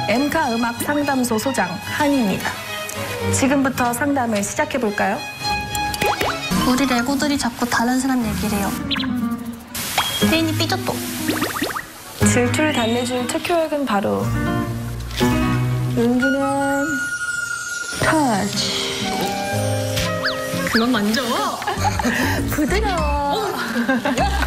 엠카 음악 상담소 소장 한희입니다. 지금부터 상담을 시작해볼까요? 우리 레고들이 자꾸 다른 사람 얘기를 해요. 혜인이 삐졌어. 질투를 달래줄 특효약은 바로 은근한 터치. 그만 만져. 부드러워.